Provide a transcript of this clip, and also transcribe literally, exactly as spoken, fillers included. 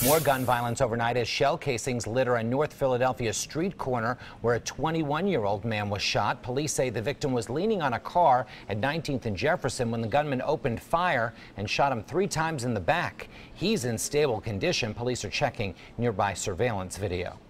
More gun violence overnight as shell casings litter a North Philadelphia street corner where a twenty-one-year-old man was shot. Police say the victim was leaning on a car at nineteenth and Jefferson when the gunman opened fire and shot him three times in the back. He's in stable condition. Police are checking nearby surveillance video.